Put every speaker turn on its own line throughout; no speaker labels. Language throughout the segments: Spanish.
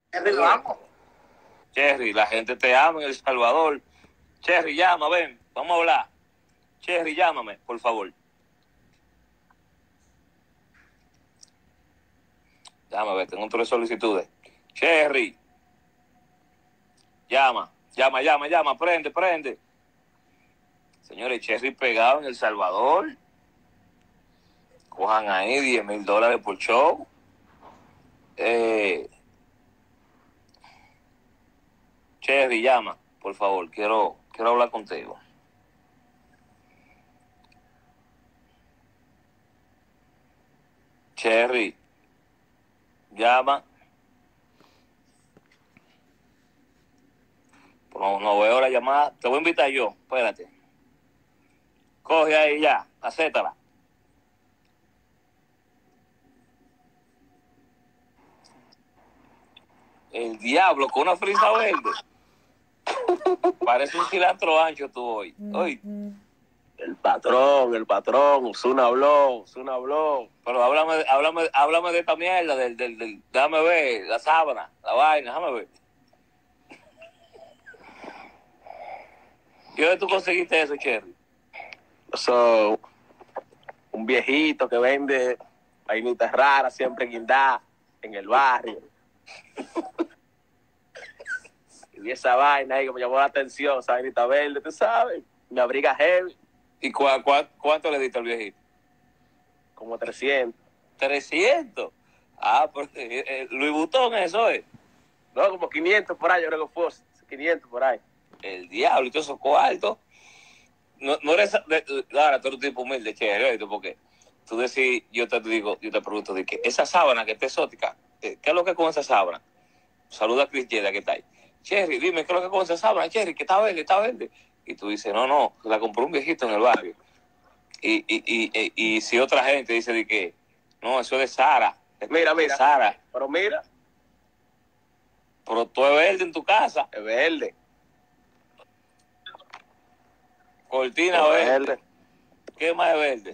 Cherry, lo amo.
Cherry, la gente te ama en El Salvador. Cherry, llama, ven, vamos a hablar. Cherry, llámame, por favor. Déjame ver, tengo 3 solicitudes. Cherry, llama, prende. Señores, Cherry pegado en El Salvador. Cojan ahí $10,000 por show. Cherry, llama, por favor, quiero hablar contigo. Cherry, llama. No veo la llamada. Te voy a invitar yo, espérate. Coge ahí ya, acéptala. El diablo con una frisa verde. Parece un cilantro ancho tú hoy. Hoy.
El patrón, Osuna habló.
Pero háblame de esta mierda, déjame ver, la sábana, la vaina, déjame ver. ¿Y dónde tú conseguiste eso, Cherry?
Eso, un viejito que vende vainitas raras, siempre guindá, en el barrio. Y vi esa vaina ahí que me llamó la atención, esa vainita verde, tú sabes, me abriga heavy.
¿Y cuánto le diste al viejito?
Como 300.
¿300? Ah, porque Louis Vuitton eso es.
No, como 500 por ahí, yo creo que fue 500 por ahí.
El diablo, y todo eso cuartos. No eres, ahora tú eres un tipo humilde, Cherry, porque tú decís, yo te pregunto, de que esa sábana que está exótica, ¿qué es lo que es con esa sábana? Saluda a Chris Yeda, que está ahí. Cherry, dime, ¿qué es lo que es con esa sábana, Cherry? Que está verde. Y tú dices, no, la compró un viejito en el barrio. Y si otra gente dice de que, no, eso es de Sara.
Mira.
Sara.
Pero mira.
Pero tú es verde en tu casa.
Es verde.
Cortina verde. ¿Qué más es verde?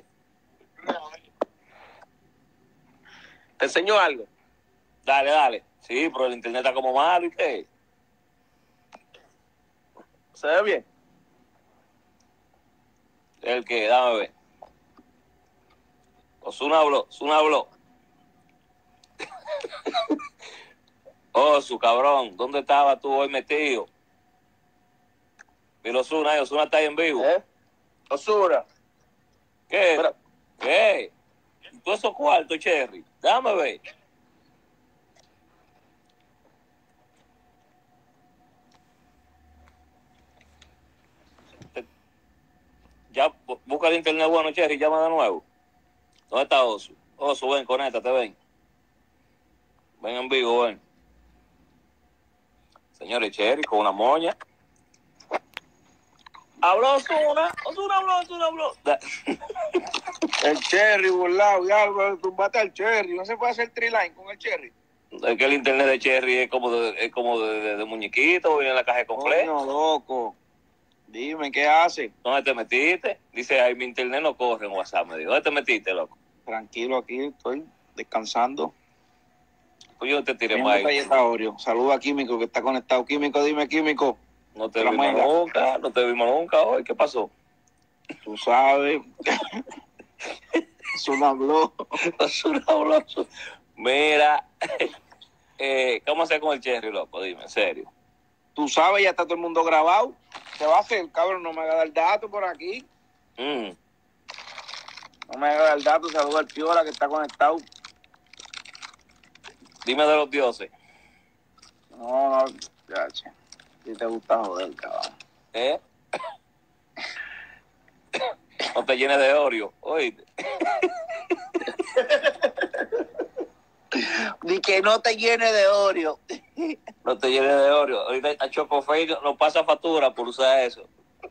¿Te enseño algo?
Dale. Sí, pero el internet está como malo, ¿y qué?
¿Se ve bien?
¿El qué? Dame ver. Osuna habló. Oh, su cabrón, ¿dónde estabas tú hoy metido? Mira Osuna está ahí en vivo.
Osuna.
¿Qué?
Espera.
¿Qué? ¿Tú esos cuartos, Cherry? Déjame ver. Ya, busca el internet bueno, Cherry, llama de nuevo. ¿Dónde está Oso? Oso, ven, conéctate, ven. Ven en vivo, ven. Señores, Cherry, con una moña. Habló Osuna habló.
El Cherry burlado, ya, tumbate al Cherry. No se puede hacer triline con el Cherry.
Es que el internet de Cherry es como de muñequito, viene en la caja completa.
No, loco. Dime, ¿qué hace?
¿Dónde te metiste? Dice, ay, mi internet no corre en WhatsApp. Me dijo, ¿dónde te metiste, loco?
Tranquilo, aquí estoy descansando.
Pues yo te tiré más ahí.
Saluda a Químico que está conectado. Químico, dime, Químico.
No te vimos nunca hoy. ¿Qué pasó?
Tú sabes. Es un habló.
Mira, ¿cómo hacer con el Cherry, loco? Dime, en serio.
Tú sabes, ya está todo el mundo grabado. ¿Qué va a hacer, cabrón? No me haga dar dato por aquí. No me haga dar dato. Saluda al Piola que está conectado.
Dime de los dioses.
No, ya, che. Si te gusta joder, cabrón.
No te llenes de Oreo, oíste.
Ni que no te llene de Oreo.
No te llenes de Oreo. Ahorita a Chocofey nos pasa factura por usar eso.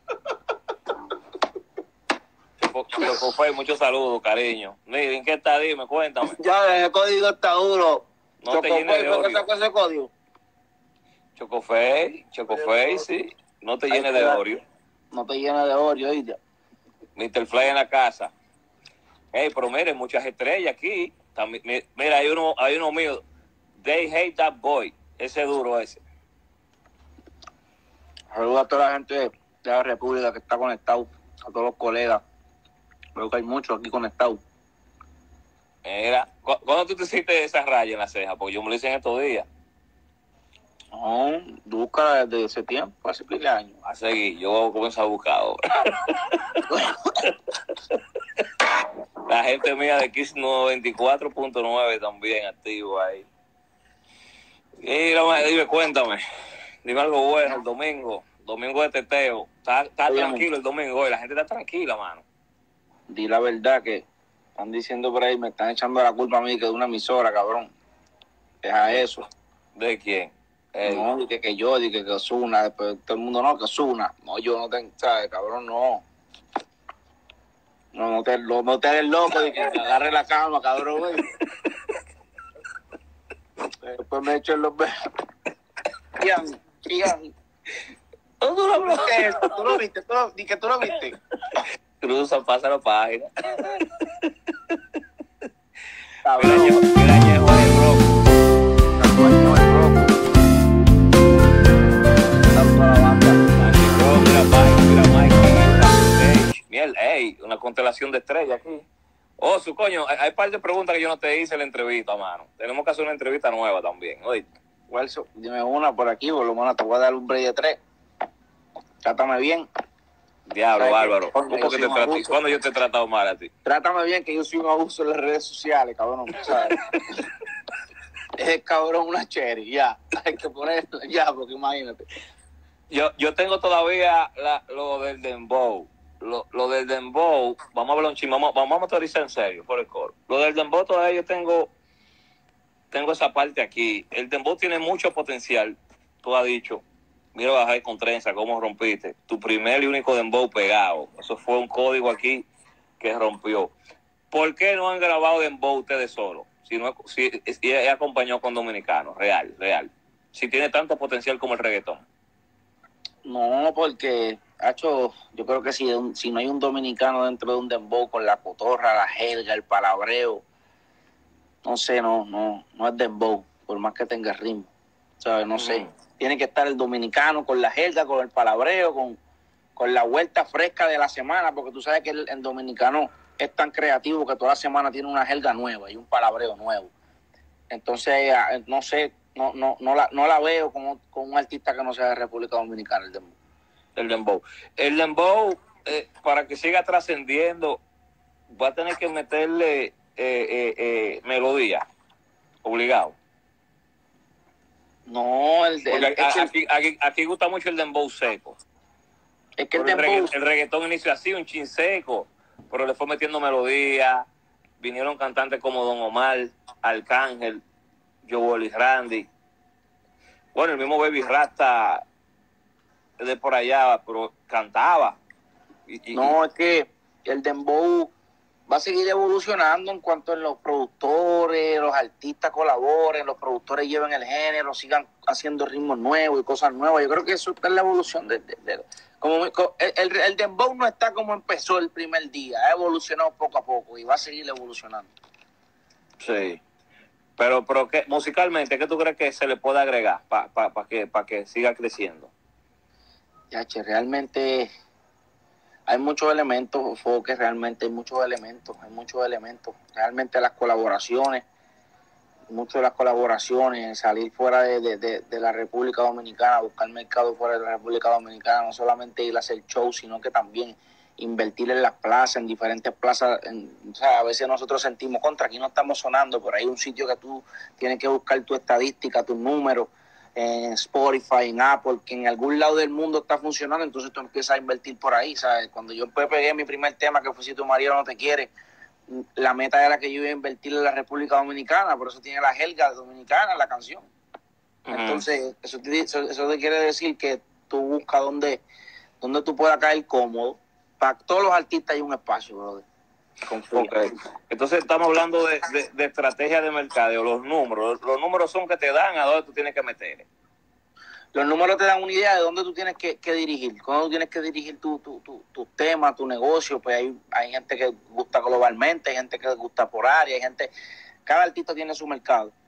Chocofey, muchos saludos, cariño. Miren, ¿qué está? Dime, cuéntame.
Ya, el código está duro.
No te llenes de Oreo.
¿Qué sacó ese código?
Chocofey, sí. No te llenes de Oreo.
No te llenes de Oreo, ¿oíste?
Mr. Fly en la casa. Pero muchas estrellas aquí. También, mira, hay uno mío. They hate that boy. Ese duro ese.
Saludos a toda la gente de la República que está conectado, a todos los colegas. Creo que hay muchos aquí conectados.
Mira, ¿cuándo tú te hiciste esa raya en la ceja? Porque yo me lo hice en estos días.
No, busca desde ese tiempo, hace pile años.
A seguir, yo voy a comenzar a buscar ahora. La gente mía de Kiss 94.9 también activo ahí. Mira, dime, cuéntame. Dime algo bueno el domingo. Domingo de teteo. Está tranquilo el domingo hoy. La gente está tranquila, mano.
Di la verdad que están diciendo por ahí, me están echando la culpa a mí que de una emisora, cabrón. Deja eso.
¿De quién?
No, dije que yo, dije que Ozuna, después todo el mundo no, que Ozuna. No, yo no tengo, ¿sabes, cabrón? No. No te des loco, de que te agarre la cama, cabrón, güey. Después me echo en los besos. Ian. ¿Tú lo viste eso? ¿Tú lo viste? ¿Tú lo viste?
Cruza, pasa la página.
Cabrón.
Mira, Ñejo el rojo. Una constelación de estrellas aquí. Oh, su coño, hay un par de preguntas que yo no te hice en la entrevista, mano. Tenemos que hacer una entrevista nueva también, oye.
Walso, dime una por aquí, por lo menos te voy a dar un break de 3. Trátame bien.
Diablo, bárbaro. ¿Cuándo yo te he tratado mal a ti?
Trátame bien, que yo soy un abuso en las redes sociales, cabrón, ¿sabes? Es cabrón una cherry, ya. Hay que ponerlo ya, porque imagínate.
Yo tengo todavía lo del dembow. Lo del dembow, vamos a hablar un chisme, vamos a motorizar en serio por el coro. Lo del dembow todavía yo tengo esa parte aquí. El dembow tiene mucho potencial. Tú has dicho, mira, bajar con trenza, cómo rompiste. Tu primer y único dembow pegado. Eso fue un código aquí que rompió. ¿Por qué no han grabado dembow ustedes solos? Si acompañó con dominicanos, real. Si tiene tanto potencial como el reggaetón.
No, porque, hacho, yo creo que si no hay un dominicano dentro de un dembow con la cotorra, la jerga, el palabreo, no sé, no es dembow, por más que tenga ritmo, ¿sabes? No sé. Tiene que estar el dominicano con la jerga, con el palabreo, con la vuelta fresca de la semana, porque tú sabes que el dominicano es tan creativo que toda la semana tiene una jerga nueva y un palabreo nuevo. Entonces, no sé, no la veo con un artista que no sea de República Dominicana,
el dembow. El dembow, para que siga trascendiendo, va a tener que meterle melodía, obligado.
No,
aquí gusta mucho el dembow seco.
Es que
el reggaetón inició así, un chin seco, pero le fue metiendo melodía. Vinieron cantantes como Don Omar, Arcángel, Joel y Randy. Bueno, el mismo Baby Rasta de por allá, pero cantaba.
No, es que el dembow va a seguir evolucionando en cuanto a los productores, los artistas colaboren, los productores lleven el género, sigan haciendo ritmos nuevos y cosas nuevas. Yo creo que eso está en la evolución el dembow no está como empezó el primer día, ha evolucionado poco a poco y va a seguir evolucionando.
Sí. Pero ¿qué, musicalmente, ¿qué tú crees que se le puede agregar para que siga creciendo?
Yache, realmente hay muchos elementos, Foque, realmente hay muchos elementos. Realmente las colaboraciones, muchas de las colaboraciones, salir fuera de la República Dominicana, buscar mercado fuera de la República Dominicana, no solamente ir a hacer shows, sino que también invertir en las plazas, en diferentes plazas. O sea, a veces nosotros sentimos aquí no estamos sonando, pero hay un sitio que tú tienes que buscar tu estadística, tus números, en Spotify, en Apple, que en algún lado del mundo está funcionando, entonces tú empiezas a invertir por ahí, ¿sabes? Cuando yo pegué mi primer tema, que fue Si tu marido no te quiere, la meta era que yo iba a invertir en la República Dominicana, por eso tiene la jerga dominicana la canción. Entonces, eso te quiere decir que tú buscas donde tú puedas caer cómodo. Para todos los artistas hay un espacio, brother.
Okay. Entonces estamos hablando de estrategia de mercadeo, los números son que te dan a dónde tú tienes que meter.
Los números te dan una idea de dónde tú tienes que dirigir, cuando tú tienes que dirigir tu tema, tu negocio. Pues hay gente que gusta globalmente, hay gente que gusta por área, cada artista tiene su mercado.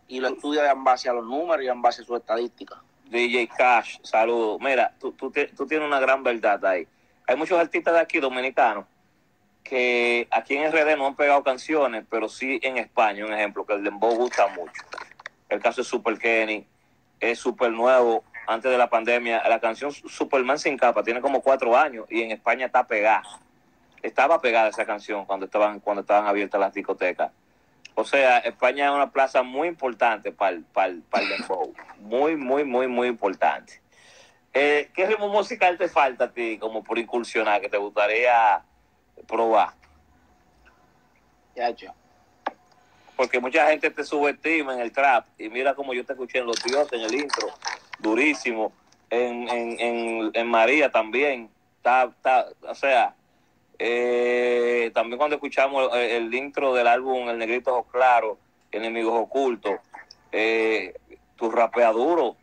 y lo estudia en base a los números y en base a sus estadísticas.
DJ Cash, saludos. Mira, tú tienes una gran verdad ahí. Hay muchos artistas de aquí dominicanos que aquí en RD no han pegado canciones, pero sí en España, un ejemplo, que el dembow gusta mucho. El caso es Super Kenny, es súper nuevo, antes de la pandemia. La canción Superman sin capa tiene como 4 años y en España está pegada. Estaba pegada esa canción cuando estaban abiertas las discotecas. O sea, España es una plaza muy importante para el dembow. Muy, muy, muy, muy importante. ¿Qué ritmo musical te falta a ti como por incursionar que te gustaría probar?
Ya, yo.
Porque mucha gente te subestima en el trap y mira como yo te escuché en Los Dioses, en el intro, durísimo. En María también. O sea, también cuando escuchamos el intro del álbum El Negrito Ojos Claros, Enemigos Ocultos, tu rapea duro.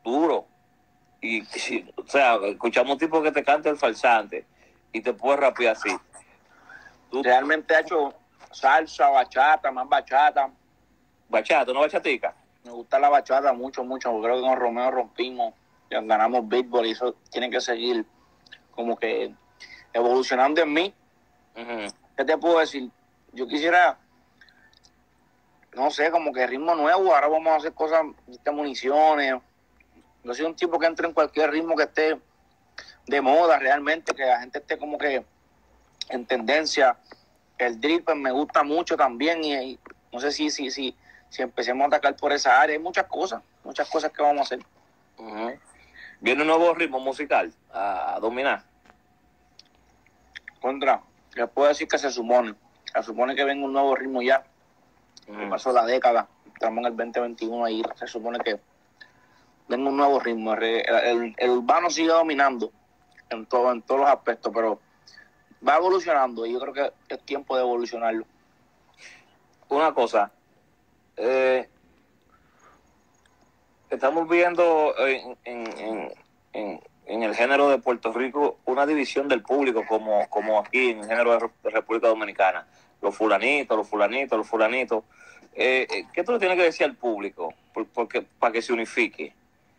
O sea, escuchamos un tipo que te canta el falsante y te puede rapear así.
Realmente ha hecho salsa, bachata, más bachata.
Bachata, ¿no bachatica?
Me gusta la bachata mucho. Creo que con Romeo rompimos, ganamos béisbol y eso tiene que seguir como que evolucionando en mí. Uh-huh. ¿Qué te puedo decir? Yo quisiera, no sé, como que ritmo nuevo. Ahora vamos a hacer cosas de municiones. Yo soy un tipo que entra en cualquier ritmo que esté de moda realmente, que la gente esté como que en tendencia. El drill pues, me gusta mucho también y no sé si empecemos a atacar por esa área. Hay muchas cosas que vamos a hacer.
Uh-huh. ¿Viene un nuevo ritmo musical a dominar?
Les puedo decir que se supone que venga un nuevo ritmo ya. Uh-huh. Pasó la década, estamos en el 2021 ahí, se supone que venga un nuevo ritmo. El urbano sigue dominando en todos los aspectos, pero va evolucionando y yo creo que es tiempo de evolucionarlo.
Una cosa, estamos viendo en el género de Puerto Rico una división del público como aquí en el género de República Dominicana. Los fulanitos. ¿Qué tú le tienes que decir al público para que se unifique?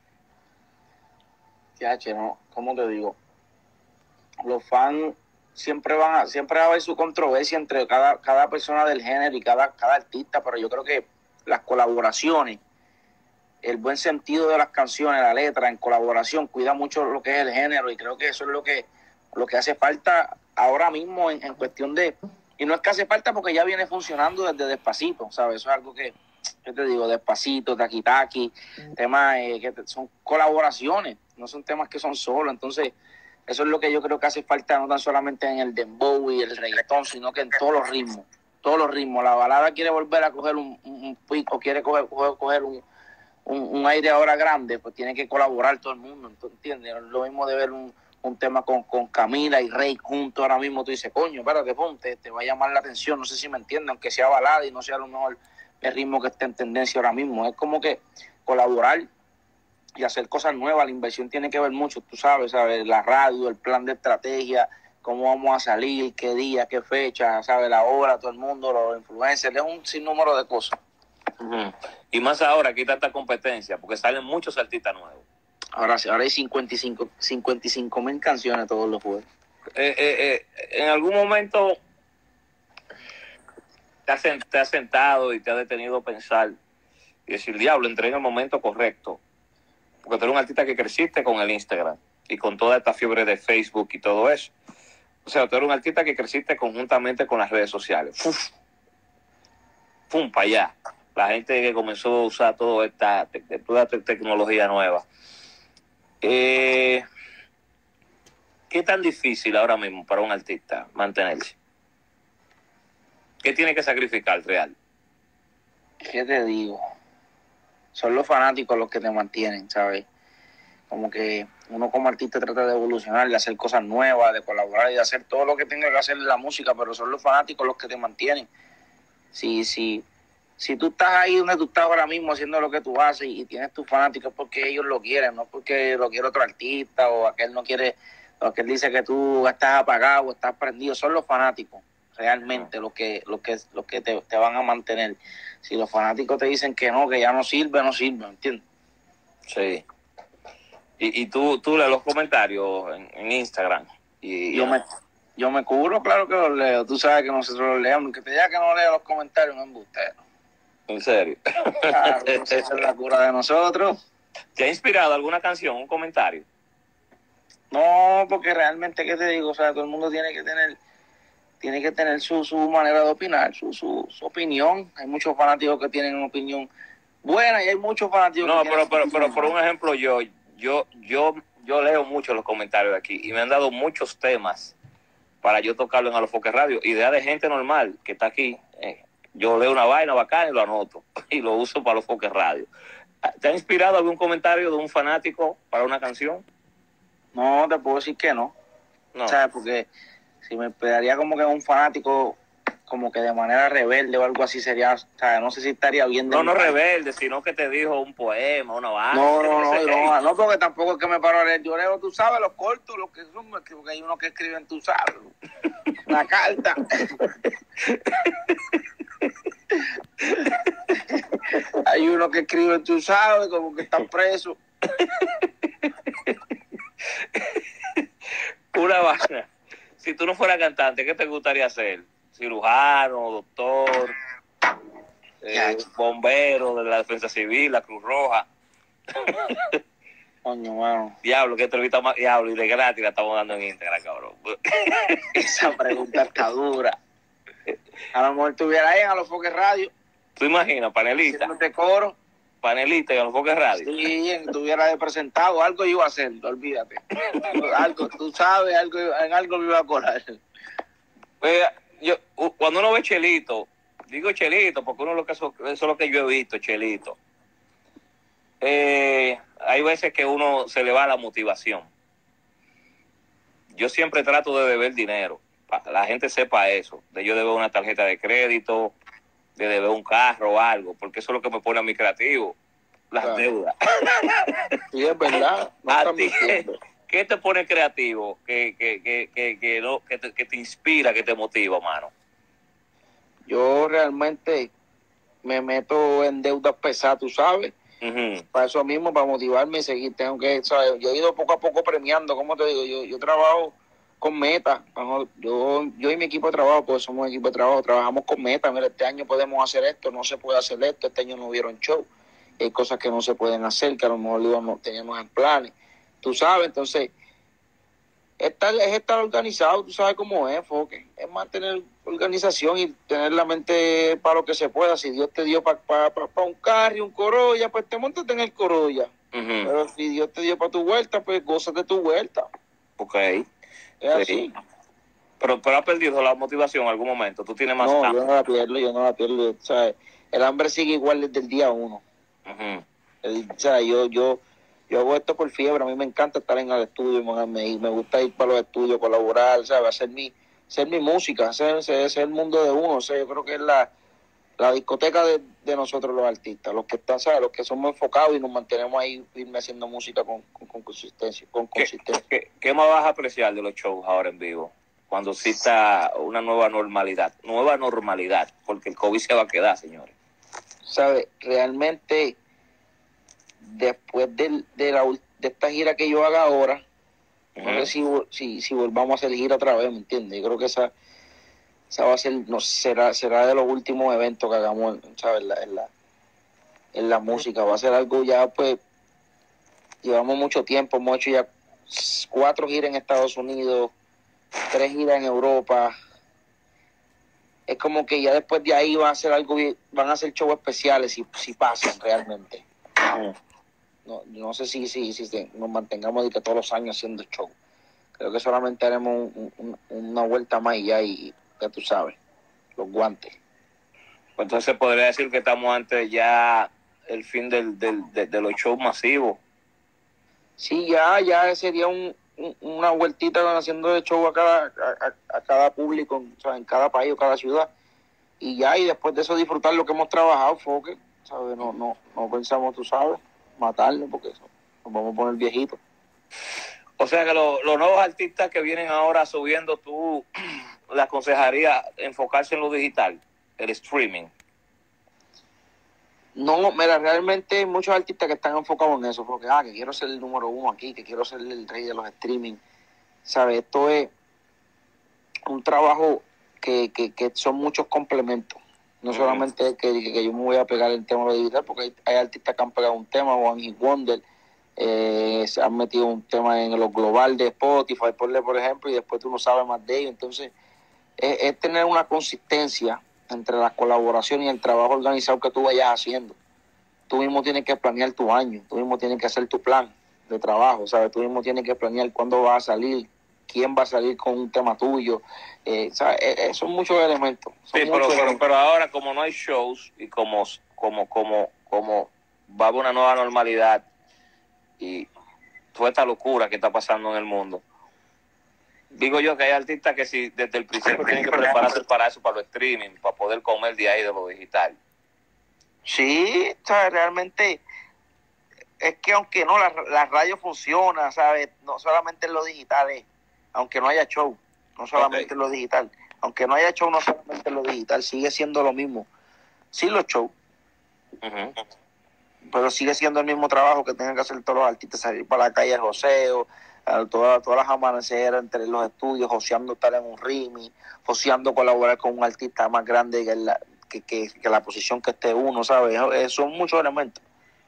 ¿No? ¿Cómo te digo? Los fans siempre va a haber su controversia entre cada persona del género y cada artista, pero yo creo que las colaboraciones, el buen sentido de las canciones, la letra en colaboración, cuida mucho lo que es el género y creo que eso es lo que hace falta ahora mismo en cuestión de... Y no es que hace falta porque ya viene funcionando desde Despacito, ¿sabes? Eso es algo que, yo te digo, Despacito, Taki Taki, temas que son colaboraciones, no son temas que son solos, entonces... Eso es lo que yo creo que hace falta, no tan solamente en el dembow y el reggaetón, sino que en todos los ritmos. La balada quiere volver a coger un pico, quiere coger un aire ahora grande, pues tiene que colaborar todo el mundo, ¿entiendes? Lo mismo de ver un tema con Camila y Rey juntos ahora mismo, tú dices, coño, espérate, ponte, te va a llamar la atención, no sé si me entienden, aunque sea balada y no sea a lo mejor el ritmo que esté en tendencia ahora mismo. Es como que colaborar y hacer cosas nuevas. La inversión tiene que ver mucho, tú sabes, la radio, el plan de estrategia, cómo vamos a salir, qué día, qué fecha, sabes, la hora, todo el mundo, los influencers, es un sinnúmero de cosas.
Uh-huh. Y más ahora que hay tanta competencia, porque salen muchos artistas nuevos.
Ahora hay 55,000 canciones todos los juegos.
En algún momento te has sentado y te has detenido a pensar y decir, diablo, entré en el momento correcto. Porque tú eres un artista que creciste con el Instagram y con toda esta fiebre de Facebook y todo eso. O sea, tú eres un artista que creciste conjuntamente con las redes sociales. ¡Pum! Para allá. La gente que comenzó a usar toda esta tecnología nueva. ¿Qué tan difícil ahora mismo para un artista mantenerse? ¿Qué tiene que sacrificar real?
¿Qué te digo? Son los fanáticos los que te mantienen, ¿sabes? Como que uno como artista trata de evolucionar, de hacer cosas nuevas, de colaborar y de hacer todo lo que tenga que hacer en la música, pero son los fanáticos los que te mantienen. Si tú estás ahí donde tú estás ahora mismo haciendo lo que tú haces y tienes tus fanáticos porque ellos lo quieren, no porque lo quiere otro artista o aquel no quiere, o aquel dice que tú estás apagado o estás prendido, son los fanáticos. realmente lo que te van a mantener. Si los fanáticos te dicen que no, que ya no sirve, no sirve, ¿entiendes?
Sí. Y tú lees los comentarios en Instagram.
Yo me cubro, claro que los leo. Tú sabes que nosotros los leemos. Que te diga que no leo los comentarios, no es embustero.
¿En serio?
Claro, esa es la cura de nosotros.
¿Te ha inspirado alguna canción, un comentario?
No, porque realmente, ¿qué te digo? O sea, todo el mundo tiene que tener su manera de opinar, su opinión. Hay muchos fanáticos que tienen una opinión buena y hay muchos fanáticos
no,
que tienen
pero por un ejemplo, yo leo mucho los comentarios de aquí y me han dado muchos temas para yo tocarlo en Alofoque Radio. Idea de gente normal que está aquí. Yo leo una vaina bacana y lo anoto y lo uso para Alofoque Radio. ¿Te ha inspirado algún comentario de un fanático para una canción?
No, te puedo decir que no.
No.
¿Sabes? Porque si me esperaría como que un fanático como que de manera rebelde o algo así sería, o sea, no sé si estaría bien.
No rebelde, sino que te dijo un poema, una vaina.
No, porque tampoco es que me paro a leer. Yo leo, tú sabes, los cortos, los que son, porque hay unos que escriben, tú sabes, una carta. Hay unos que escriben, tú sabes, como que están presos.
Una vaina. Si tú no fueras cantante, ¿qué te gustaría hacer? Cirujano, doctor, bombero de la Defensa Civil, la Cruz Roja.
Coño, mano.
Diablo, que entrevista más diablo y de gratis la estamos dando en Instagram, cabrón.
Esa pregunta está dura. A lo mejor estuviera ahí en Alofoque Radio.
¿Tú imaginas, panelista?
Haciéndote coro.
Panelista en Alofoque Radio.
Sí, estuviera de presentado, algo iba a hacer, olvídate. Algo, tú sabes, en algo me iba a colar.
Pues, cuando uno ve Chelito, digo Chelito, porque eso es lo que yo he visto, Chelito. Hay veces que uno se le va la motivación. Yo siempre trato de deber dinero. La gente sepa eso. De yo deber una tarjeta de crédito, de deber un carro o algo, porque eso es lo que me pone a mí creativo. Las deudas.
Sí, es verdad. No
¿A ti qué te pone creativo? Que te inspira, que te motiva, mano.
Yo realmente me meto en deudas pesadas, tú sabes. Para eso mismo, para motivarme y seguir. Tengo que, ¿sabes? Yo he ido poco a poco premiando, como te digo, yo trabajo con metas. Yo y mi equipo de trabajo, pues somos equipo de trabajo, trabajamos con metas. Mira, este año podemos hacer esto, no se puede hacer esto, este año no hubieron show. Hay cosas que no se pueden hacer, que a lo mejor teníamos en planes. Tú sabes, entonces, es estar organizado, tú sabes cómo es, enfoque. Es mantener organización y tener la mente para lo que se pueda. Si Dios te dio para un carro y un Corolla, pues te montas en el Corolla. Pero si Dios te dio para tu vuelta, pues gózate tu vuelta.
Ok.
Es así.
Pero has perdido la motivación en algún momento. Tú tienes más
No, yo no la pierdo. ¿Sabes? El hambre sigue igual desde el día 1. Yo hago esto por fiebre. A mí me encanta estar en el estudio, me gusta ir para los estudios, colaborar, ¿sabes? Hacer mi música, hacer el mundo de uno. O sea, yo creo que es la discoteca de nosotros los artistas, los que están, ¿sabes? Los que somos enfocados y nos mantenemos ahí firme haciendo música con consistencia.
¿Qué más vas a apreciar de los shows ahora en vivo? Cuando exista una nueva normalidad, porque el COVID se va a quedar, señores.
¿Sabes? Realmente, después de esta gira que yo haga ahora, no sé si volvamos a hacer gira otra vez, ¿me entiendes? Yo creo que esa va a ser, no será de los últimos eventos que hagamos, ¿sabes? En la música. Va a ser algo ya, pues, llevamos mucho tiempo, hemos hecho ya 4 giras en Estados Unidos, 3 giras en Europa. Es como que ya después de ahí van a hacer shows especiales si pasan realmente. No sé si nos mantengamos de que todos los años haciendo show. Creo que solamente haremos una vuelta más y ya tú sabes, los guantes.
Pues entonces podría decir que estamos ante ya el fin de los shows masivos.
Sí, ya sería una vueltita haciendo de show a cada público, o sea, en cada país o cada ciudad. Y después de eso disfrutar lo que hemos trabajado, Foque, ¿sabes? No pensamos, tú sabes, matarlo porque eso, nos vamos a poner viejitos.
O sea que los nuevos artistas que vienen ahora subiendo, tú le aconsejaría enfocarse en lo digital, el streaming?
No, mira, realmente hay muchos artistas que están enfocados en eso, porque, que quiero ser el número uno aquí, que quiero ser el rey de los streaming, ¿sabes? Esto es un trabajo que son muchos complementos. No solamente es que yo me voy a pegar el tema de lo digital, porque hay artistas que han pegado un tema, One Hit Wonder, se han metido un tema en lo global de Spotify, por ejemplo, y después tú no sabes más de ello. Entonces, es tener una consistencia entre la colaboración y el trabajo organizado que tú vayas haciendo. Tú mismo tienes que planear tu año, tú mismo tienes que hacer tu plan de trabajo, ¿sabes? Tú mismo tienes que planear cuándo va a salir, quién va a salir con un tema tuyo, ¿sabes? Son muchos elementos.
Sí, pero ahora como no hay shows y como va a haber una nueva normalidad y toda esta locura que está pasando en el mundo, digo yo que hay artistas que si desde el principio tienen que prepararse para eso, para lo streaming, para poder comer de ahí de lo digital.
Sí, ¿sabes? Realmente es que aunque no, la radio funciona, ¿sabes? No solamente en lo digital, aunque no haya show, no solamente en lo digital, aunque no haya show, no solamente en lo digital, sigue siendo lo mismo. Sí, los shows, pero sigue siendo el mismo trabajo que tienen que hacer todos los artistas, salir para la calle, joseo, todas las amaneceras entre los estudios, joseando estar en un rimi, joseando colaborar con un artista más grande que la posición que esté uno, ¿sabes? Son muchos elementos.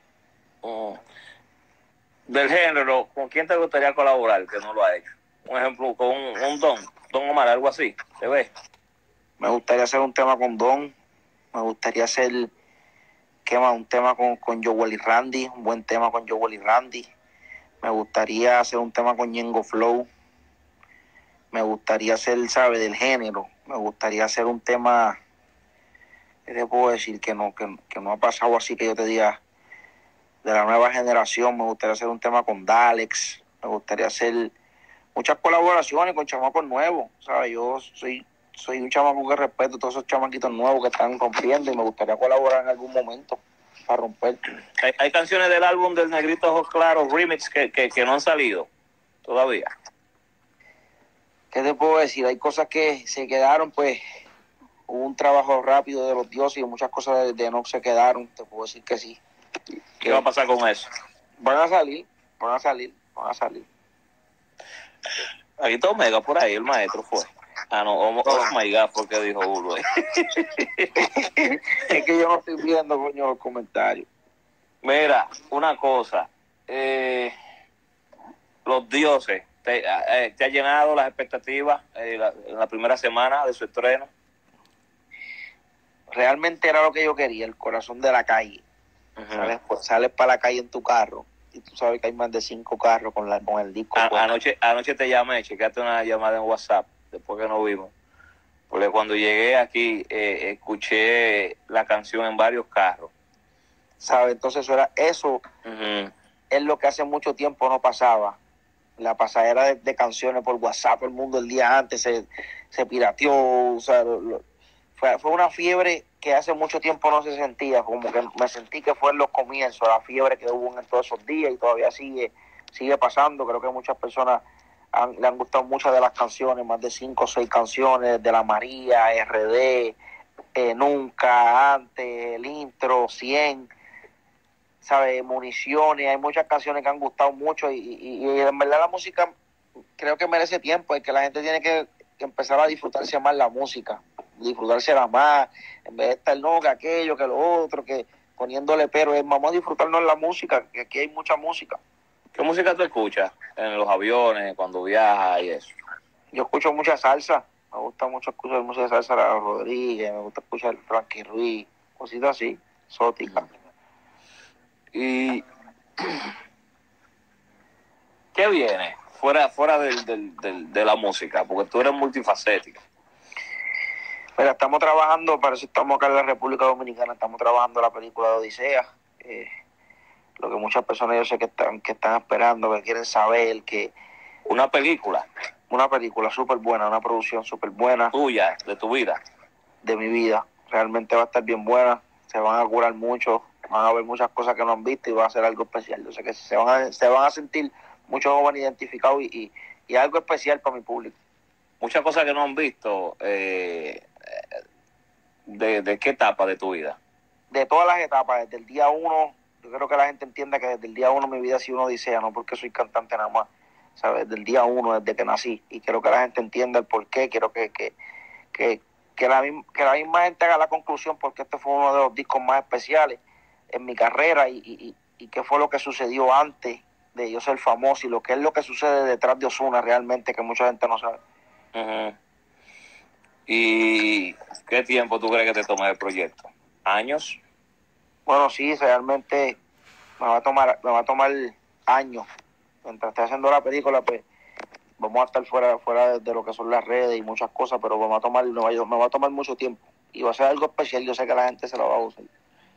Del género, ¿con quién te gustaría colaborar que no lo ha hecho? Un ejemplo, con un Don Omar, algo así, ¿te ves?
Me gustaría hacer un tema con Don, me gustaría hacer un tema con Joel y Randy, un buen tema con Joel y Randy. Me gustaría hacer un tema con Ñengo Flow. Me gustaría hacer, ¿sabes? Del género. Me gustaría hacer un tema, ¿qué te puedo decir? Que no ha pasado así que yo te diga, de la nueva generación. Me gustaría hacer un tema con Dalex. Me gustaría hacer muchas colaboraciones con chamacos nuevos, ¿sabes? Yo soy un chamaco que respeto a todos esos chamaquitos nuevos que están rompiendo y me gustaría colaborar en algún momento para romper.
Hay canciones del álbum del Negrito Ojos Claros remix que no han salido todavía.
¿Qué te puedo decir? Hay cosas que se quedaron, pues hubo un trabajo rápido de los dioses y muchas cosas de no se quedaron. Te puedo decir que sí.
¿Qué va a pasar con eso?
Van a salir.
Aquí está Omega por ahí, el maestro fue. Oh my God, porque dijo Urbo.
Es que yo no estoy viendo, coño, los comentarios.
Mira, una cosa. Los dioses, ¿te ha llenado las expectativas en la primera semana de su estreno?
Realmente era lo que yo quería, el corazón de la calle. Sales para la calle en tu carro y tú sabes que hay más de 5 carros con el disco.
Anoche te llamé, chequeaste una llamada en WhatsApp después que nos vimos. Porque cuando llegué aquí escuché la canción en varios carros.
¿Sabes? Entonces eso es lo que hace mucho tiempo no pasaba. La pasadera de canciones por WhatsApp, el mundo el día antes se pirateó, o sea, fue una fiebre que hace mucho tiempo no se sentía, como que me sentí que fue en los comienzos, la fiebre que hubo en todos esos días y todavía sigue pasando. Creo que muchas personas le han gustado muchas de las canciones, más de 5 o 6 canciones de La María, RD, Nunca, Antes, el intro, 100, ¿sabes? Municiones, hay muchas canciones que han gustado mucho y en verdad la música creo que merece tiempo, es que la gente tiene que empezar a disfrutarse más la música, disfrutársela más, en vez de estar no, que aquello, que lo otro, que poniéndole pero, vamos a disfrutarnos la música, que aquí hay mucha música.
¿Qué música tú escuchas en los aviones, cuando viajas y eso?
Yo escucho mucha salsa, me gusta mucho escuchar música de salsa, Laura Rodríguez, me gusta escuchar Frankie Ruiz, cositas así, exóticas.
¿Y qué viene fuera de la música? Porque tú eres multifacética.
Mira, estamos trabajando, para eso estamos acá en la República Dominicana, estamos trabajando la película de Odisea, lo que muchas personas yo sé que están esperando, que quieren saber, que...
Una película
súper buena, una producción súper buena.
Tuya, de tu vida.
De mi vida, realmente va a estar bien buena, se van a curar mucho, van a ver muchas cosas que no han visto y va a ser algo especial. Yo sé que se van a sentir muchos jóvenes identificados y algo especial para mi público.
muchas cosas que no han visto. ¿De qué etapa de tu vida?
De todas las etapas, desde el día uno, yo creo que la gente entienda que desde el día uno mi vida ha sido una odisea, no porque soy cantante nada más, ¿sabes? Desde el día uno, desde que nací, y quiero que la gente entienda el porqué, quiero que la misma gente haga la conclusión porque este fue uno de los discos más especiales en mi carrera y qué fue lo que sucedió antes de yo ser famoso y lo que es lo que sucede detrás de Ozuna realmente que mucha gente no sabe.
Uh-huh. ¿Y qué tiempo tú crees que te toma el proyecto? ¿Años?
Bueno, sí, realmente me va a tomar años. Mientras esté haciendo la película, pues vamos a estar fuera de lo que son las redes y muchas cosas, pero me va a tomar mucho tiempo. Y va a ser algo especial, yo sé que la gente se lo va a gustar.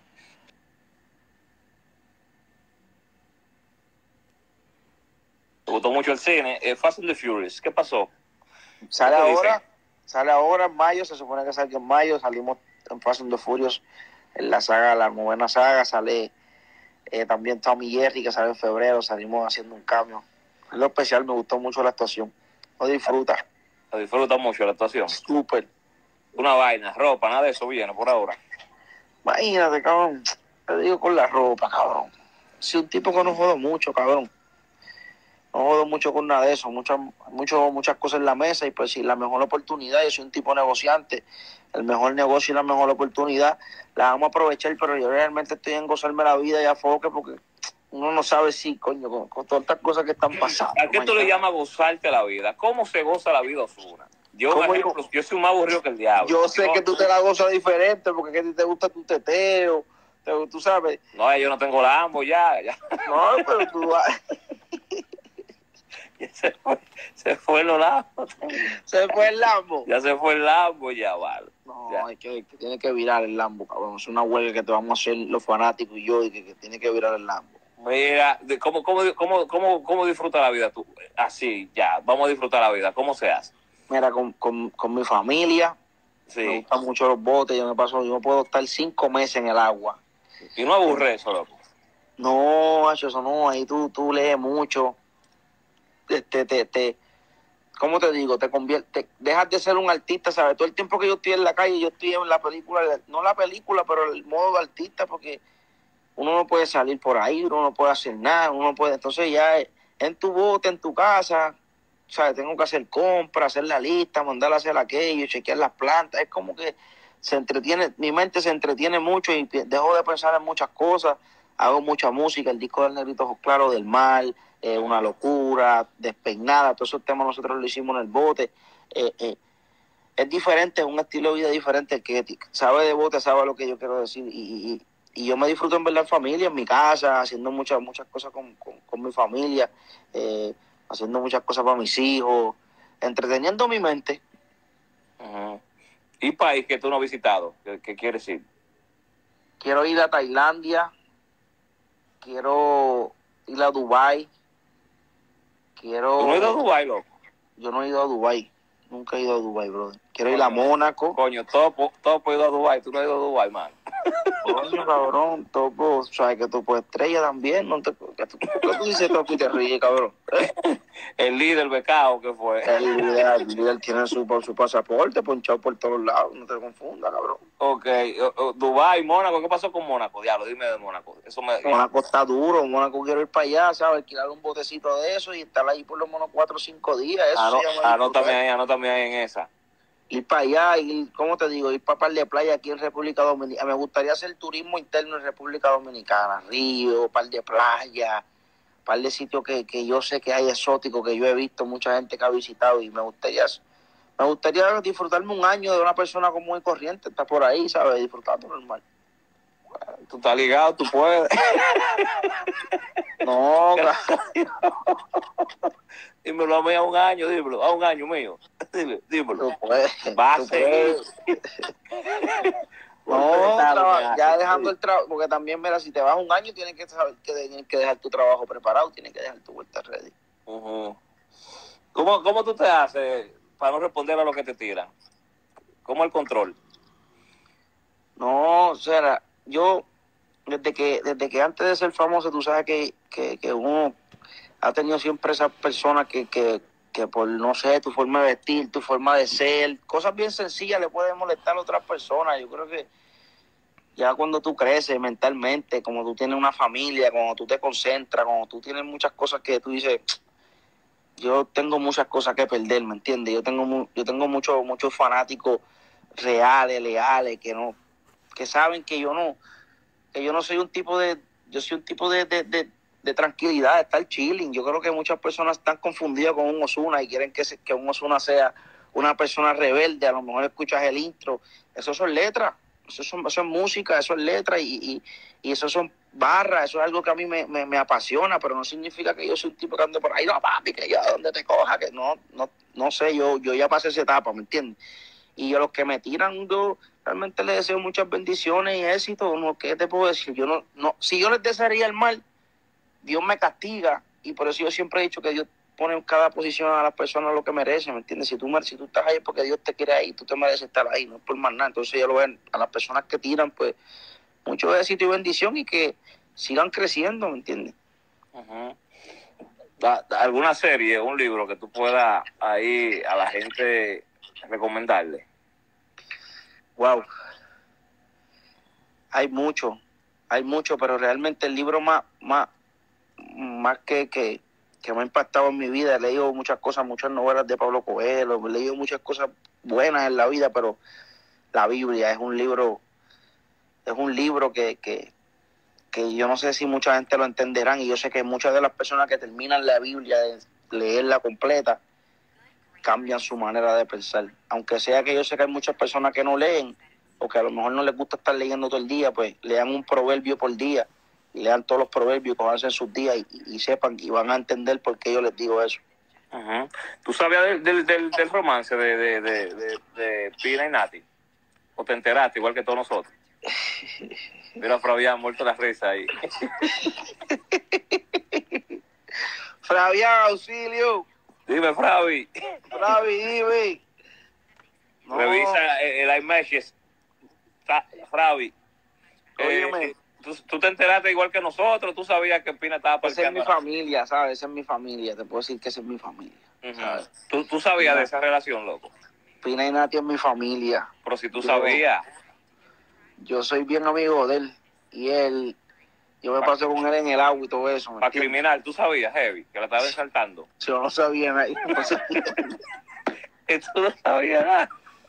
¿Te gustó mucho el cine? Fast and the Furious, ¿qué pasó?
Sale ahora en mayo, se supone que salga en mayo, salimos en Fast and the Furious, en la saga, la novena saga, sale también Tommy Jerry, que sale en febrero, salimos haciendo un cambio. Es lo especial, me gustó mucho la actuación. Lo disfruta.
Lo disfruta mucho la actuación.
Súper.
Una vaina, ropa, nada de eso viene por ahora.
Imagínate, cabrón, te digo con la ropa, cabrón. Soy un tipo que no jodo mucho, cabrón. No jodo mucho con nada de eso, muchas cosas en la mesa y pues si la mejor oportunidad, yo soy un tipo negociante, el mejor negocio y la mejor oportunidad, la vamos a aprovechar, pero yo realmente estoy en gozarme la vida y a foque porque uno no sabe si, coño, con todas estas cosas que están pasando.
¿A qué tú le llamas gozarte la vida? ¿Cómo se goza la vida, Ozuna? Yo soy un más aburrido que el diablo.
Yo sé que tú te la gozas diferente porque a ti te gusta tu teteo, tú sabes.
No, yo no tengo Lambo ya.
No, pero tú...
Se fue el Lambo.
Se fue el Lambo.
Ya se fue el Lambo, ya vale.
No, ya. que tiene que virar el Lambo, cabrón. Es una huelga que te vamos a hacer los fanáticos y yo, y que tiene que virar el Lambo.
Mira, ¿cómo disfruta la vida tú? Así, ya, vamos a disfrutar la vida. ¿Cómo se hace?
Mira, con mi familia, sí. Me gustan mucho los botes. Yo me puedo estar 5 meses en el agua.
¿Y no aburre eso, loco?
No, eso no. Ahí tú lees mucho. ¿Cómo te digo? Dejas de ser un artista, ¿sabes? Todo el tiempo que yo estoy en la calle, yo estoy en la película, no la película, pero el modo de artista, porque uno no puede salir por ahí, uno no puede hacer nada, entonces ya en tu bote, en tu casa, ¿sabes? Tengo que hacer compras, hacer la lista, mandar a hacer aquello, chequear las plantas, es como que mi mente se entretiene mucho y dejo de pensar en muchas cosas, hago mucha música, el disco del Negrito Ojos Claros, del Mal, Una Locura, Despeinada, todos esos temas nosotros lo hicimos en el bote. Es diferente, es un estilo de vida diferente. El que sabe de bote sabe lo que yo quiero decir. Y yo me disfruto en verdad en familia, en mi casa, haciendo muchas cosas con mi familia, haciendo muchas cosas para mis hijos, entreteniendo mi mente.
Uh-huh. ¿Y país que tú no has visitado? ¿Qué quieres ir?
Quiero ir a Tailandia, quiero ir a Dubái.
¿Tú no has ido a Dubái, loco?
Yo no he ido a Dubái. Nunca he ido a Dubái, brother. Quiero ir a Mónaco.
Coño, todo puede ir a Dubái. Tú no has ido a Dubái, man.
Coño, cabrón. Topo, sabes que Topo Estrella también. ¿Qué tú dices, Topo, y te ríes, cabrón?
El líder becado, ¿qué fue?
El líder tiene su pasaporte ponchado por todos lados. No te confundas, cabrón.
Ok. Dubái, Mónaco. ¿Qué pasó con Mónaco? Diablo, dime de Mónaco.
Mónaco está duro. Mónaco quiero ir para allá, ¿sabes? Alquilar un botecito de eso y estar ahí por lo menos 4 o 5 días.
Anótame ahí en esa.
Ir para allá, ¿cómo te digo? Ir para par de playa aquí en República Dominicana. Me gustaría hacer turismo interno en República Dominicana. Río, par de playa, par de sitios que yo sé que hay exóticos, que yo he visto mucha gente que ha visitado y me gustaría disfrutarme un año de una persona común y corriente. Está por ahí, ¿sabes? Disfrutando normal.
Tú estás ligado, tú puedes.
No,
dímelo a mí a un año, dímelo, a un año mío. Dímelo.
Tú puedes.
Va a seguir.
No, ya dejando el trabajo, porque también, mira, si te vas un año, tienes que saber que tienes que dejar tu trabajo preparado, tienes que dejar tu vuelta ready.
Uh-huh. ¿Cómo tú te haces para no responder a lo que te tiran? ¿Cómo el control?
No, o sea, yo, desde que antes de ser famoso, tú sabes que uno ha tenido siempre esas personas que que por, no sé, tu forma de vestir, tu forma de ser, cosas bien sencillas le pueden molestar a otras personas. Yo creo que ya cuando tú creces mentalmente, como tú tienes una familia, cuando tú te concentras, cuando tú tienes muchas cosas que tú dices, yo tengo muchas cosas que perder, ¿me entiendes? Yo tengo muchos fanáticos reales, leales, que saben que yo no soy un tipo yo soy un tipo de tranquilidad, de estar chilling. Yo creo que muchas personas están confundidas con un Ozuna y quieren que un Ozuna sea una persona rebelde. A lo mejor escuchas el intro, eso son letras, eso es música, eso es letras y eso son barras, eso es algo que a mí me apasiona, pero no significa que yo soy un tipo que ande por ahí, no papi, que yo donde te coja, que no sé, yo ya pasé esa etapa, ¿me entiendes? Y a los que me tiran, yo realmente les deseo muchas bendiciones y éxito. ¿No? ¿Qué te puedo decir? Yo no, si yo les desearía el mal, Dios me castiga. Y por eso yo siempre he dicho que Dios pone en cada posición a las personas lo que merecen, ¿me entiendes? Si tú estás ahí porque Dios te quiere ahí, tú te mereces estar ahí, no es por más nada. Entonces ya lo ven, a las personas que tiran, pues, mucho éxito y bendición y que sigan creciendo, ¿me entiendes?
Uh-huh. ¿Alguna serie, un libro que tú puedas ahí a la gente recomendarle?
Wow. Hay mucho, pero realmente el libro más que me ha impactado en mi vida, he leído muchas cosas, muchas novelas de Pablo Coelho, he leído muchas cosas buenas en la vida, pero la Biblia es un libro que yo no sé si mucha gente lo entenderán y yo sé que muchas de las personas que terminan la Biblia de leerla completa cambian su manera de pensar. Aunque sea que yo sé que hay muchas personas que no leen o que a lo mejor no les gusta estar leyendo todo el día, pues lean un proverbio por día y lean todos los proverbios, cojanse en sus días y sepan y van a entender por qué yo les digo eso.
Uh-huh. ¿Tú sabías del romance de Pina y Nati? ¿O te enteraste igual que todos nosotros? Mira, Fabián, muerto la risa ahí.
Fabián, auxilio.
Dime, Fabi.
Dime.
No. Revisa el iMessages. Fabi. ¿Tú te enteraste igual que nosotros? ¿Tú sabías que Pina estaba
parqueando? Esa es mi familia, ¿sabes? Esa es mi familia. Te puedo decir que esa es mi familia.
Uh-huh. ¿Sabes? ¿Tú sabías de esa relación, loco?
Pina y Nati es mi familia.
Pero si tú sabías.
Yo soy bien amigo de él. Y él, yo me paso con él en el agua y todo eso.
Para criminal, ¿tú sabías, Heavy? Que la estaba exaltando.
Yo no sabía nada.
Tú no sabías nada.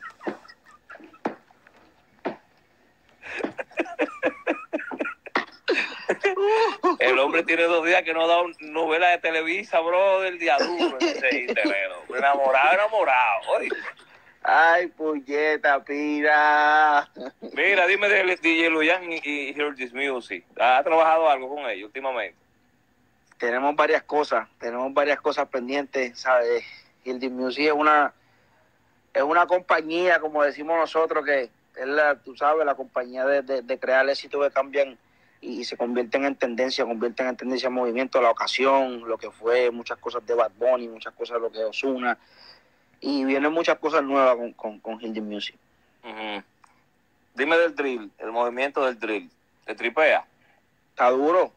El hombre tiene 2 días que no da novela de Televisa, bro, del día duro. Enamorado. Oye.
Ay, puñeta, Pira.
Mira, dime de DJ Luyan y Hear This Music. ¿Has trabajado algo con ellos últimamente?
Tenemos varias cosas pendientes, ¿sabes? Hear This Music es una compañía, como decimos nosotros, que es tú sabes, la compañía de crear éxito que cambian y se convierten en tendencia, en movimiento, la ocasión, lo que fue, muchas cosas de Bad Bunny, muchas cosas de lo que es Ozuna, y vienen muchas cosas nuevas con Hear This Music.
Uh-huh. Dime del drill, el movimiento del drill, ¿te tripea?
Está duro.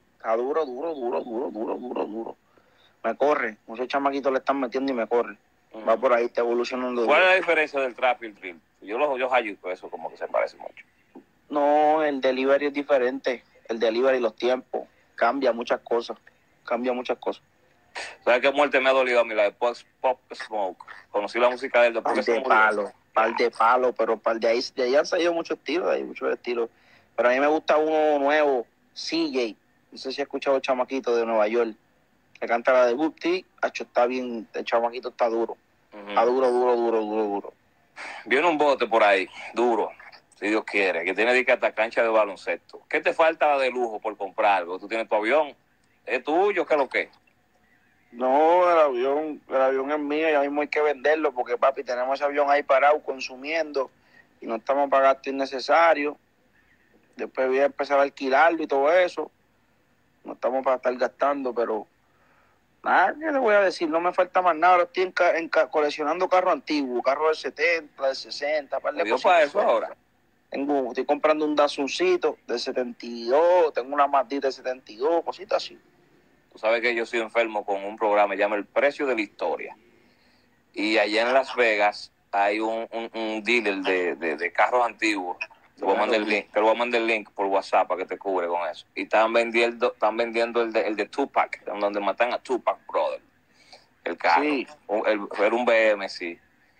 Me corre, muchos chamaquitos le están metiendo y me corre. Uh-huh. Va por ahí, está evolucionando.
¿Cuál es la diferencia del trap y el drill? Yo hallo eso como que se parece mucho.
No, el delivery es diferente. El delivery, los tiempos, cambia muchas cosas.
¿Sabes qué muerte me ha dolido a mí? La de Pop Smoke. Conocí la música de él después que se murió.
Par de palos, pero de ahí han salido muchos estilos, Pero a mí me gusta uno nuevo, CJ. No sé si has escuchado el chamaquito de Nueva York. Que canta la de Booty. Está bien, el chamaquito está duro. Uh-huh. Está duro.
Viene un bote por ahí, duro. Si Dios quiere, que tiene que hasta cancha de baloncesto. ¿Qué te falta de lujo por comprar algo? ¿Tú tienes tu avión? ¿Es tuyo? ¿Qué es lo que?
No, el avión es mío y ahora mismo hay que venderlo porque, papi, tenemos ese avión ahí parado consumiendo y no estamos para gastos innecesarios. Después voy a empezar a alquilarlo y todo eso. No estamos para estar gastando, pero nada, ¿qué le voy a decir? No me falta más nada. Ahora estoy coleccionando carros antiguos, carros del 70, del 60, par de
cosas. Para eso ahora?
Estoy comprando un Datsuncito del 72, tengo una Mazda del 72, cositas así.
Tú sabes que yo soy enfermo con un programa que se llama El Precio de la Historia. Y allá en Las Vegas hay un dealer de carros antiguos. Te voy a mandar el link, te lo voy a mandar el link por WhatsApp para que te cubre con eso. Y están vendiendo el de Tupac, donde matan a Tupac Brother. El carro.
Sí.
Era un BM, sí.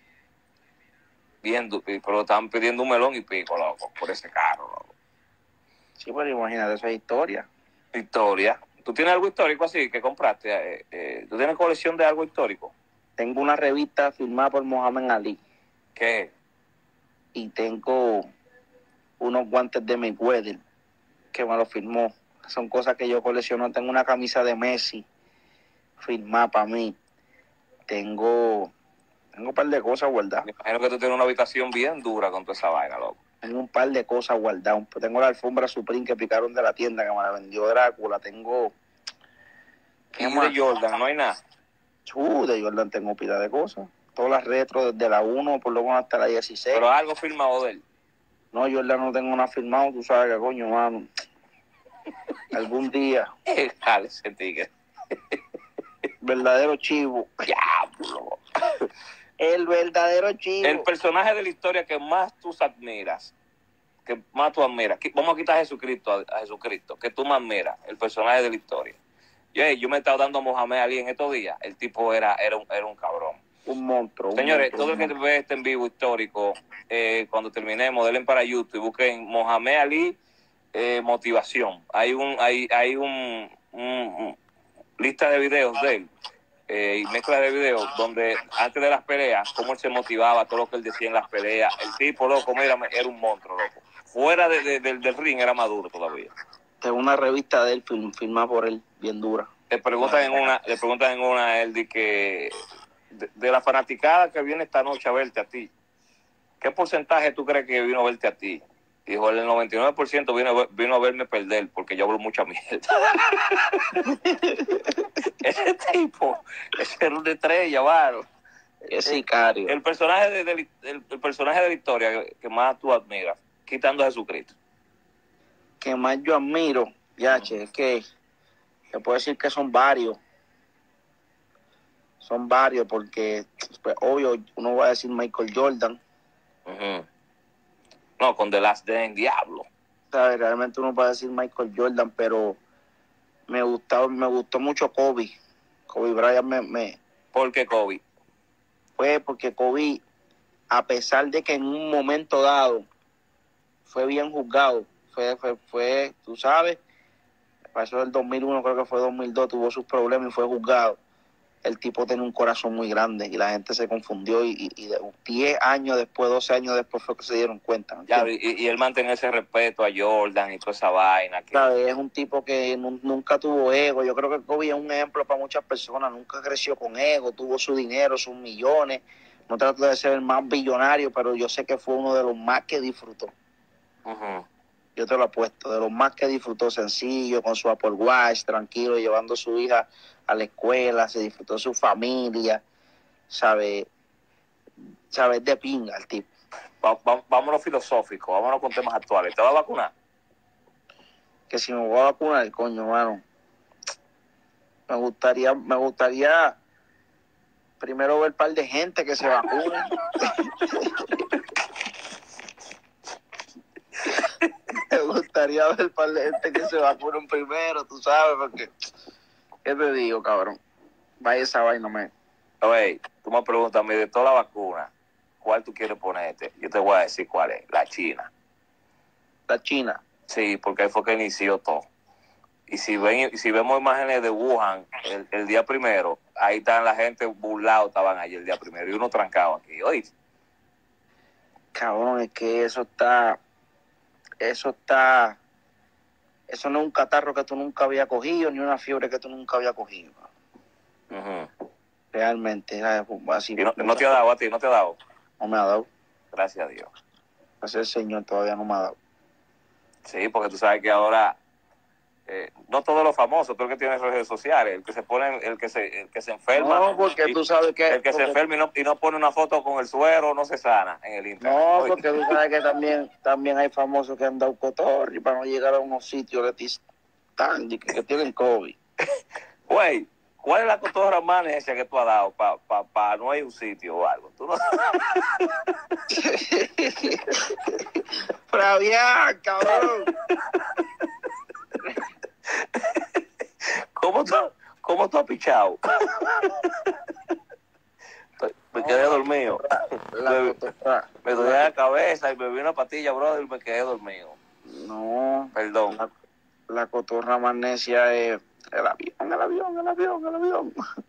Pero estaban pidiendo un melón y pico, loco, por ese carro, loco.
Sí, pero imagínate, esa historia.
Historia. ¿Tú tienes algo histórico así que compraste? ¿Tú tienes colección de algo histórico?
Tengo una revista firmada por Muhammad Ali.
¿Qué?
Y tengo unos guantes de Mayweather que me lo firmó. Son cosas que yo colecciono. Tengo una camisa de Messi firmada para mí. Tengo un par de cosas guardadas.
Me imagino que tú tienes una habitación bien dura con toda esa vaina, loco.
Tengo un par de cosas guardadas. Tengo la alfombra Supreme que picaron de la tienda que me la vendió Drácula. Tengo...
¿Qué más? De Jordan, no hay nada.
De Jordan tengo pila de cosas. Todas las retro, desde la 1 por lo menos hasta la 16.
Pero algo firmado de él.
No, Jordan no tengo nada firmado, tú sabes que coño, mano. Algún día.
Dale, ese tigre.
Verdadero chivo.
Diablo.
El verdadero chivo.
El personaje de la historia que más tú admiras, que más tú admiras. Vamos a quitar a Jesucristo, a Jesucristo, que tú más admiras, el personaje de la historia. Yo me he estado dando a Mohamed Ali en estos días. El tipo era un cabrón.
Un monstruo.
Señores, todo el que ve este en vivo histórico, cuando terminemos, denle para YouTube y busquen Mohamed Ali motivación. Hay un lista de videos de él y mezcla de videos donde antes de las peleas, cómo él se motivaba, todo lo que él decía en las peleas. El tipo, loco, mira, era un monstruo, loco. Fuera del ring era maduro todavía.
Tengo una revista de él firmada por él, bien dura.
Le preguntan en una a él de que de la fanaticada que viene esta noche a verte a ti, ¿qué porcentaje tú crees que vino a verte a ti? Dijo, el 99% vino a verme perder porque yo hablo mucha mierda. Ese tipo, ese era una estrella, varo.
Es sicario.
El personaje el personaje de la historia que más tú admiras, quitando a Jesucristo.
Que más yo admiro, es que se puede decir que son varios. Son varios porque, pues, obvio, uno va a decir Michael Jordan.
Uh-huh. No, con The Last Dance, diablo.
¿Sabes? Realmente uno va a decir Michael Jordan, pero me gustó mucho Kobe. Kobe Bryant
¿Por qué Kobe?
Fue porque Kobe, a pesar de que en un momento dado fue bien juzgado, fue tú sabes, pasó del 2001, creo que fue 2002, tuvo sus problemas y fue juzgado. El tipo tenía un corazón muy grande y la gente se confundió y 10 años después, 12 años después fue que se dieron cuenta.
Y él mantiene ese respeto a Jordan y toda esa vaina.
¿Sabes? Es un tipo que nunca tuvo ego. Yo creo que Kobe es un ejemplo para muchas personas. Nunca creció con ego, tuvo su dinero, sus millones. No trató de ser el más billonario, pero yo sé que fue uno de los más que disfrutó.
Uh-huh.
Yo te lo apuesto, de los más que disfrutó, sencillo, con su Apple Watch, tranquilo, llevando a su hija a la escuela, se disfrutó su familia, sabe de pinga el tipo.
Vámonos filosófico, vámonos con temas actuales. ¿Te vas a vacunar?
Que si me voy a vacunar, coño, mano, me gustaría primero ver un par de gente que se vacune. Me gustaría ver un par de gente que se vacunen primero, tú sabes, porque, ¿qué te digo, cabrón? Vaya esa vaina, man.
Oye, tú me preguntas a mí de toda la vacuna, ¿cuál tú quieres ponerte? Yo te voy a decir cuál es, la China.
¿La China?
Sí, porque ahí fue que inició todo. Y si vemos imágenes de Wuhan el día primero, ahí están la gente burlado, estaban allí el día primero, y uno trancado aquí, ¿oíste?
Cabrón, es que eso no es un catarro que tú nunca habías cogido, ni una fiebre que tú nunca habías cogido.
Uh-huh.
Realmente, así.
¿Y no te ha dado a ti? ¿No te ha dado?
No me ha dado.
Gracias a Dios.
Gracias al Señor, todavía no me ha dado.
Sí, porque tú sabes que ahora no todos los famosos, tú el que tiene redes sociales, el que se enferma.
No, porque tú sabes que...
El que se enferma y no pone una foto con el suero, no se sana en el internet.
No, porque tú sabes que también hay famosos que han dado cotorri para no llegar a unos sitios que tienen COVID.
Güey, ¿Cuál es la cotorra más necia que tú has dado para no hay un sitio o algo? ¿Tú no?
Fabián, cabrón.
¿Cómo tú has pichado? Me quedé dormido. Me dolía la cabeza y me vi una patilla, brother, y me quedé dormido.
No.
Perdón.
La cotorra más necia es el avión.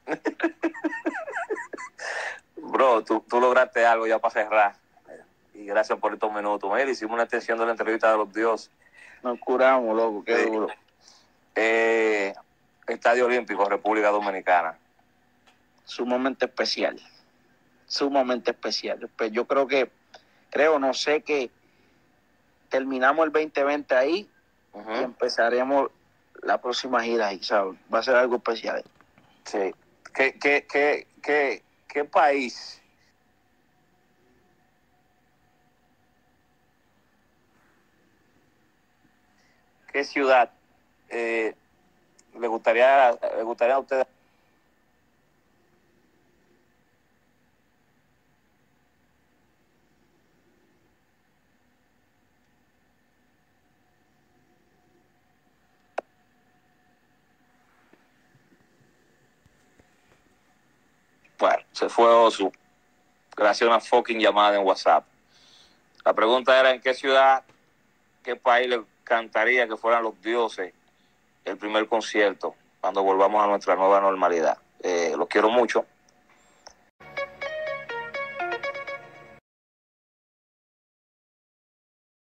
Bro, tú lograste algo ya para cerrar. Y gracias por estos minutos. Mira, hicimos una extensión de la entrevista de los dioses.
Nos curamos, loco, qué duro.
Estadio Olímpico, República Dominicana.
Sumamente especial. Pues yo no sé que terminamos el 2020 ahí y empezaremos la próxima gira ahí, ¿sabes? Va a ser algo especial.
Sí. ¿Qué país? ¿Qué ciudad le gustaría a ustedes? Bueno, se fue Osu. Gracias a una fucking llamada en WhatsApp. La pregunta era: ¿en qué ciudad, qué país le encantaría que fueran los dioses el primer concierto cuando volvamos a nuestra nueva normalidad? Los quiero mucho.